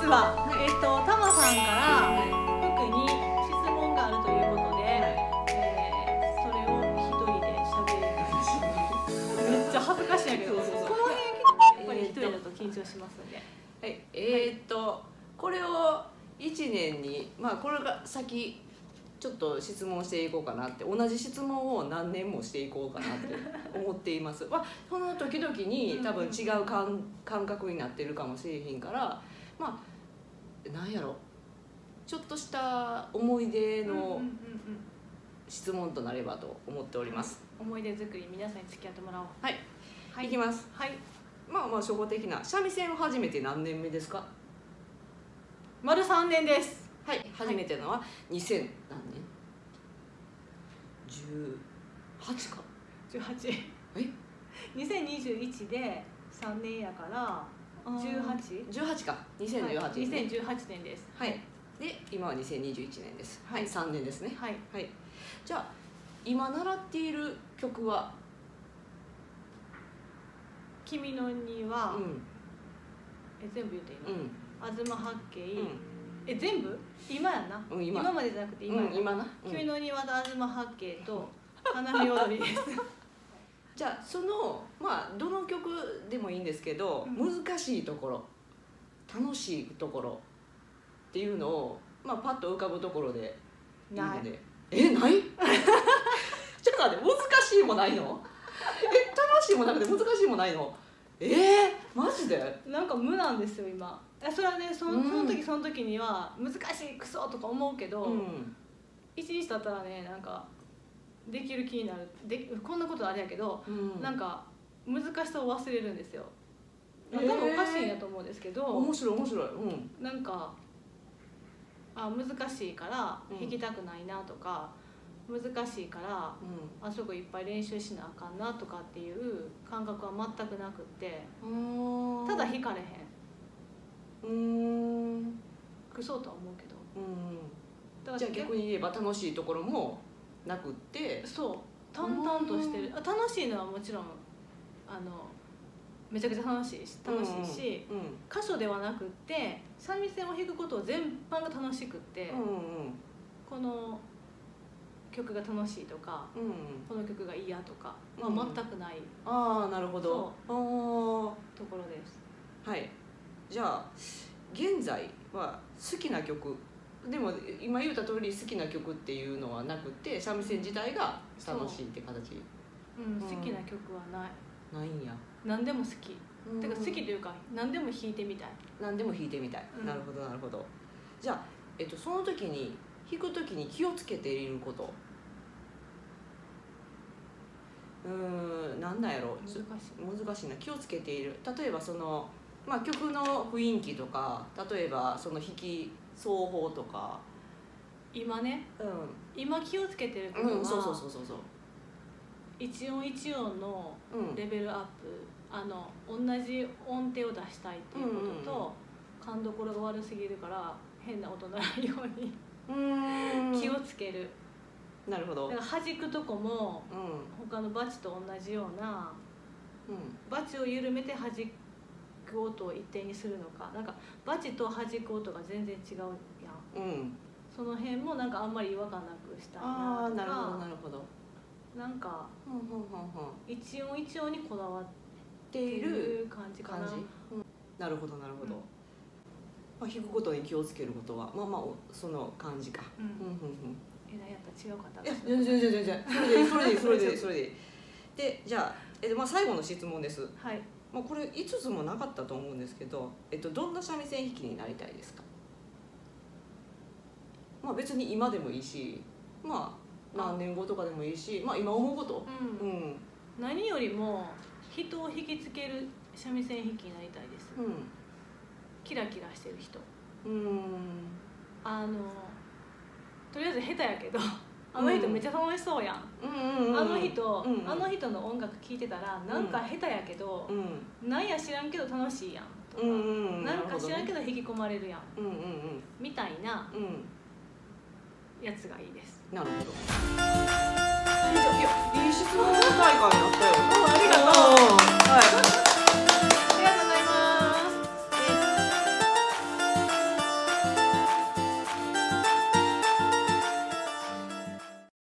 はタマさんから服に質問があるということで、それを一人で喋る。めっちゃ恥ずかしいんやけど、この辺やっぱり一人だと緊張しますんで。 はい、これを1年にこれが先ちょっと質問していこうかなって、同じ質問を何年もしていこうかなって思っています。その時々に多分違う感覚になってるかもしれへんから、なんやろ、ちょっとした思い出の質問となればと思っております。 思い出作り、皆さんに付き合ってもらおう。 はい、いきます。 はい。 初歩的な三味線を始めて何年目ですか？ 丸3年です。 はい、初めてのは2000何年？18か 18。2021で3年やから18か。2018年です。 はい。で今は2021年です。はい、3年ですね。 はい。 じゃあ今習っている曲は君の庭、全部言っていいの？東八景、全部？今やな。今までじゃなくて今な。君の庭と東八景と花見踊りです。 じゃあそのどの曲でもいいんですけど、難しいところ、楽しいところっていうのをパッと浮かぶところでいいので。ない？ちょっと待って、難しいもないの？楽しいもなくて難しいもないの？マジで？ なんか無なんですよ今。それはね、その時には難しいクソとか思うけど、一日経ったらね、なんかできる気になる。こんなことあれやけど、なんか難しさを忘れるんですよ。多分おかしいんやと思うんですけど、 面白い。 なんか難しいから弾きたくないなとか、難しいからあそこいっぱい練習しなあかんなとかっていう感覚は全くなくって、ただ弾かれへん。クソとは思うけど、 じゃあ逆に言えば楽しいところもなくって、 そう淡々としてる。楽しいのはもちろんめちゃくちゃ楽しいし、箇所ではなくって三味線を弾くこと全般が楽しくって、この曲が楽しいとか、この曲が嫌とか全くない。 なるほど。 ところです。 はい。じゃあ現在は好きな曲でも、今言った通り好きな曲っていうのはなくて、三味線自体が楽しいって形。 好きな曲はないんや。 何でも好き。てか好きというか何でも弾いてみたい。 なるほど。じゃあその時に弾く時に気をつけていること。なんだやろう。難しいな。気をつけている。例えばその曲の雰囲気とか、例えばその弾き奏法とか。 今ね。今気をつけてることは。 そう。 一音一音のレベルアップ、同じ音程を出したいっていうことと、勘どころが悪すぎるから変な音ならないように気をつける。 なるほど。 だから弾くとこも他のバチと同じような、バチを緩めて弾く音を一定にするのか、なんかバチと弾く音が全然違うやん。その辺もなんかあんまり違和感なくしたいなとか。 なるほど。 なんか一音一音にこだわっている感じかな。 なるほど。弾くことに気をつけることはその感じか。 やったら違うかった。 全然それでで、じゃあ最後の質問です。 はい。 これ5つもなかったと思うんですけど、どんな三味線弾きになりたいですか？別に今でもいいし、何年後とかでもいいし、今思うこと。 何よりも人を引きつける三味線弾きになりたいです。キラキラしてる人。とりあえず下手やけど、あの人めっちゃ楽しそうやん。あの人の音楽聴いてたらなんか下手やけど、なんや知らんけど楽しいやんとか、なんか知らんけど引き込まれるやんみたいなやつがいいです。 なるほど。いい質